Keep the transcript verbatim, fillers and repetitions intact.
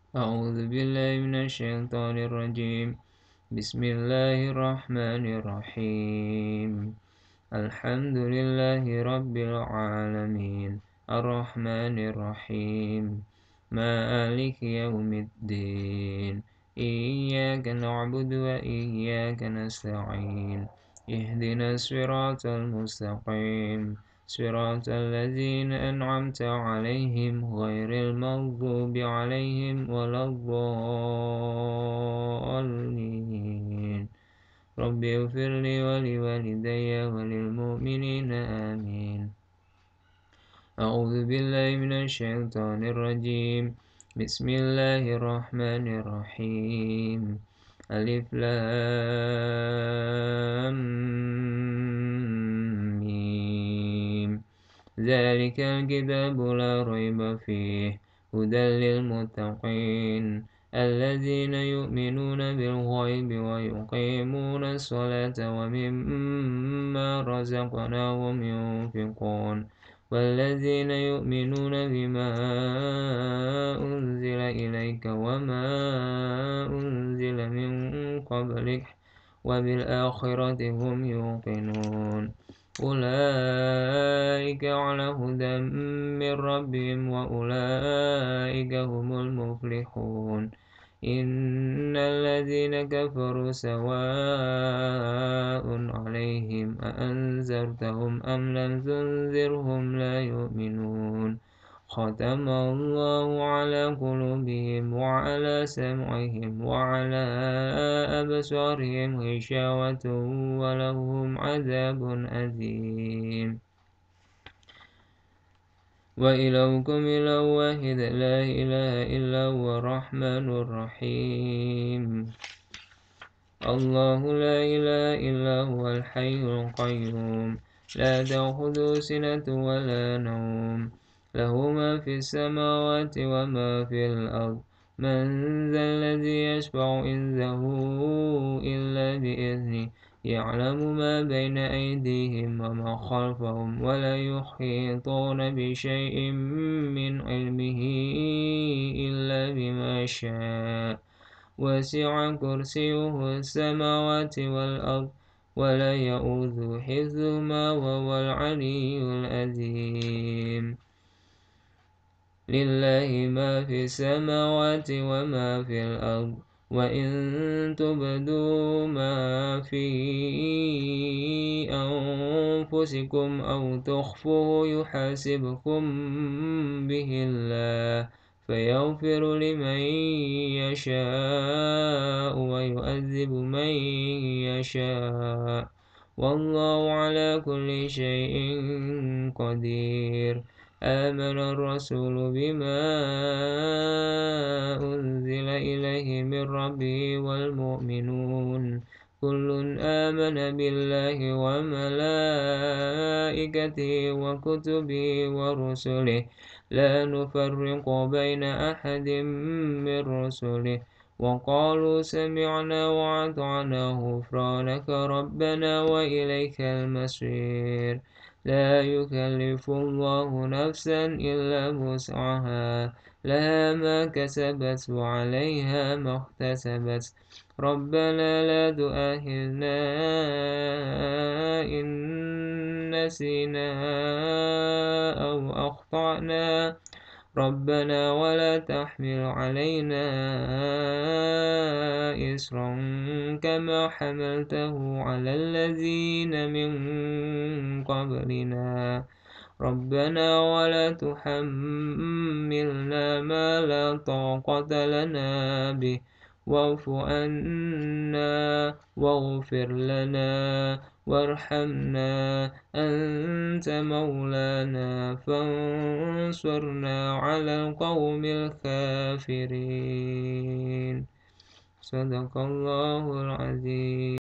أعوذ بالله من الشيطان الرجيم. بسم الله الرحمن الرحيم. الحمد لله رب العالمين الرحمن الرحيم مالك يوم الدين. إياك نعبد وإياك نستعين. اهدنا الصراط المستقيم صراط الذين أنعمت عليهم غير المغضوب عليهم ولا الضالين. رب اغفر لي ولوالدي وللمؤمنين آمين. أعوذ بالله من الشيطان الرجيم. بسم الله الرحمن الرحيم. ألف لام ميم. ذلك الكتاب لا ريب فيه هدى للمتقين الذين يؤمنون بالغيب ويقيمون الصلاة ومما رزقناهم ينفقون والذين يؤمنون بما أنزل إليك وما أنزل من قبلك وبالآخرة هم يوقنون أولئك على هدى من ربهم وأولئك هم المفلحون. إن الذين كفروا سواء عليهم أأنذرتهم أم لم تنذرهم لا يؤمنون. ختم الله على قلوبهم وعلى سمعهم وعلى أبصارهم غشاوة ولهم عذاب أليم. وإلهكم إله واحد لا إله إلا هو الرحمن الرحيم. الله لا إله إلا هو الحي القيوم لا تأخذه سنة ولا نوم له ما في السماوات وما في الأرض. من ذا الذي يشفع عنده إلا بإذنه يعلم ما بين أيديهم وما خلفهم ولا يحيطون بشيء من علمه إلا بما شاء. وسع كرسيه السماوات والأرض ولا يؤوده حفظهما وهو العلي العظيم. لله ما في السماوات وما في الأرض وإن تبدوا ما في أنفسكم أو تخفوه يحاسبكم به الله فيغفر لمن يشاء ويعذب من يشاء والله على كل شيء قدير. آمن الرسول بما أنزل إليه من ربه والمؤمنون كل آمن بالله وملائكته وكتبه ورسله لا نفرق بين أحد من رسله وقالوا سمعنا وأطعنا غفرانك ربنا وإليك المصير. لا يكلف الله نفسا إلا وسعها لها ما كسبت وعليها ما اكتسبت. ربنا لا تؤاخذنا إن نسينا أو أخطأنا ربنا ولا تحمل علينا إصرا كما حملته على الذين من قبلنا ربنا ولا تحملنا ما لا طاقة لنا به واعف عنا واغفر لنا وارحمنا أنت مولانا فانصرنا على القوم الكافرين. صدق الله العظيم.